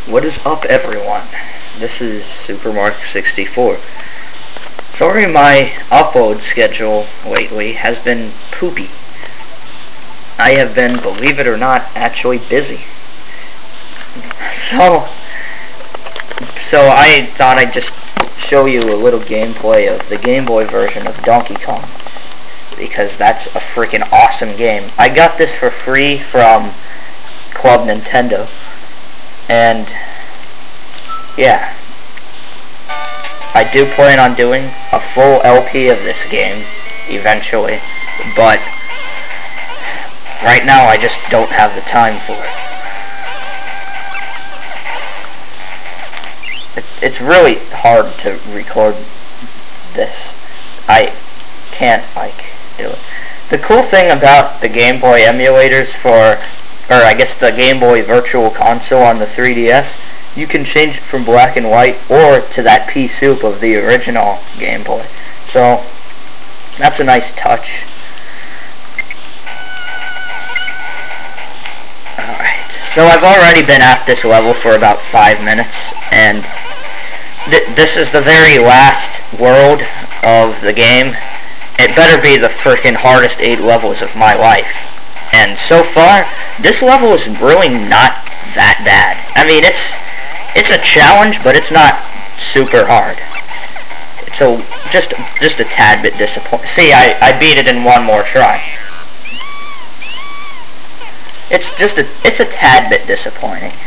What is up, everyone? This is SuperMark64. Sorry my upload schedule lately has been poopy. I have been, believe it or not, actually busy. So I thought I'd just show you a little gameplay of the Game Boy version of Donkey Kong, because that's a freaking awesome game. I got this for free from Club Nintendo, and yeah, I do plan on doing a full LP of this game eventually, but right now I just don't have the time for it. It's really hard to record this. I can't do it. The cool thing about the Game Boy emulators or I guess the Game Boy Virtual Console on the 3DS, you can change it from black and white or to that pea soup of the original Game Boy. So that's a nice touch. Alright, so I've already been at this level for about 5 minutes, and this is the very last world of the game. It better be the freaking hardest 8 levels of my life. And so far, this level is really not that bad. I mean, it's a challenge, but it's not super hard. It's just a tad bit disappointing. See, I beat it in one more try. It's a tad bit disappointing.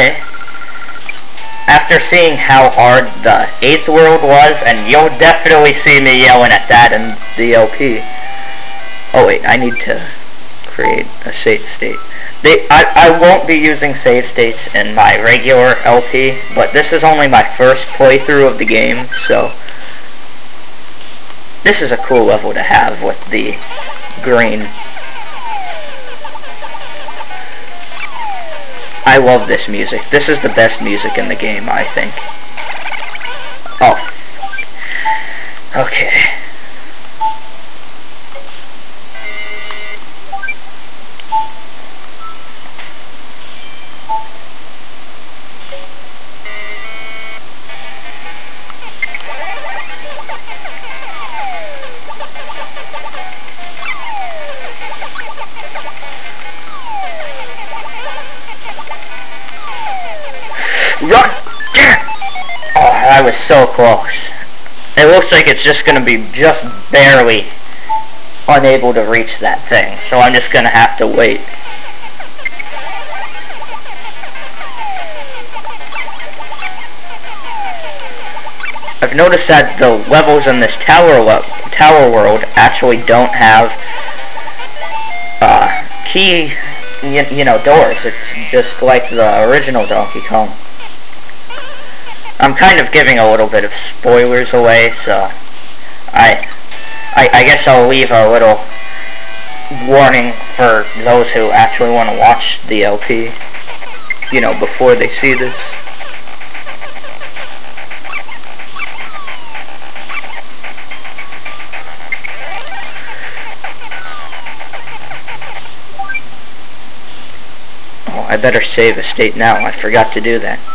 After seeing how hard the 8th world was, and you'll definitely see me yelling at that in the LP. Oh wait, I need to create a save state. I won't be using save states in my regular LP, but this is only my first playthrough of the game, so this is a cool level to have with the green. I love this music. This is the best music in the game, I think. Oh. Okay. Run! Oh, that was so close. It looks like it's just going to be just barely unable to reach that thing, so I'm just going to have to wait. I've noticed that the levels in this tower world actually don't have key, you know, doors. It's just like the original Donkey Kong. I'm kind of giving a little bit of spoilers away, so I guess I'll leave a little warning for those who actually want to watch the LP, you know, before they see this. Oh, I better save a state now. I forgot to do that.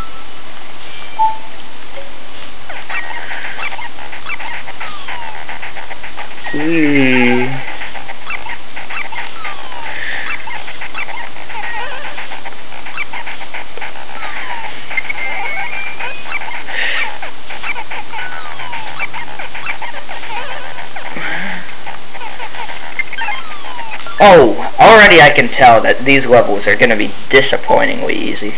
Oh, already I can tell that these levels are going to be disappointingly easy.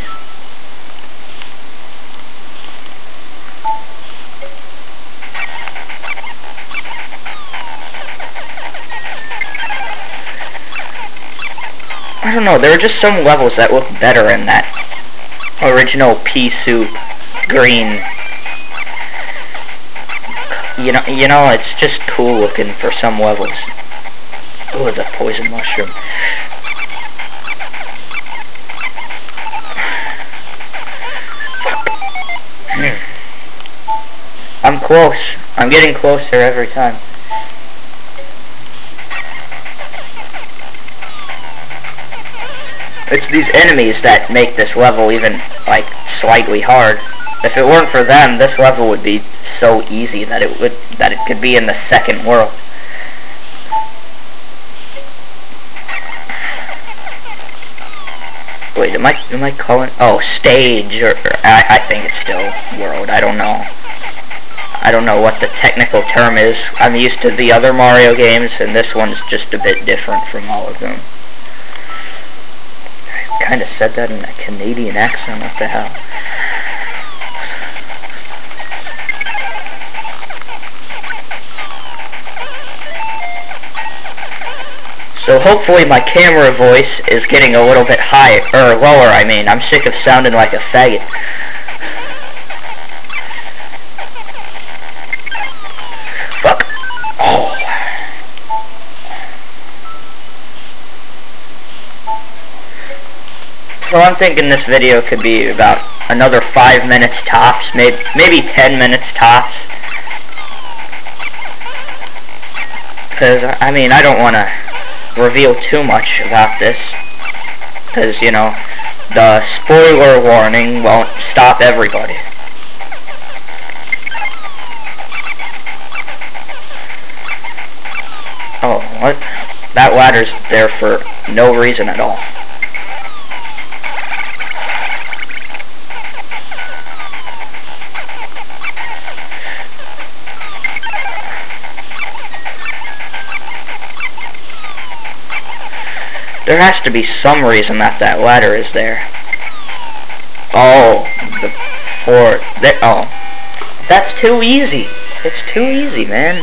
I don't know, there are just some levels that look better in that original pea soup green. You know, it's just cool looking for some levels. Oh, the poison mushroom. I'm close. I'm getting closer every time. It's these enemies that make this level even, like, slightly hard. If it weren't for them, this level would be so easy that it could be in the second world. Wait, am I calling? Oh, stage, or I think it's still world. I don't know. I don't know what the technical term is. I'm used to the other Mario games, and this one's just a bit different from all of them. I kind of said that in a Canadian accent. What the hell? So hopefully my camera voice is getting a little bit higher, or lower, I mean. I'm sick of sounding like a faggot. Fuck. Oh. So I'm thinking this video could be about another 5 minutes tops, maybe 10 minutes tops. Because, I mean, I don't want to reveal too much about this, because, you know, the spoiler warning won't stop everybody. Oh, what? That ladder's there for no reason at all. There has to be some reason that ladder is there. Oh, oh, that's too easy. It's too easy, man.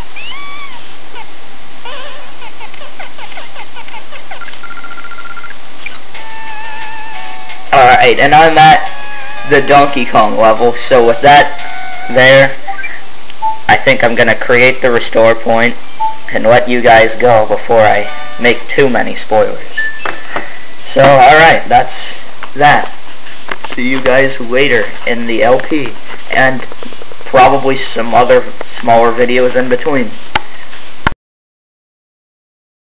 Alright, and I'm at the Donkey Kong level, so with that there, I think I'm gonna create the restore point and let you guys go before I make too many spoilers. So, alright, that's that. See you guys later in the LP, and probably some other smaller videos in between.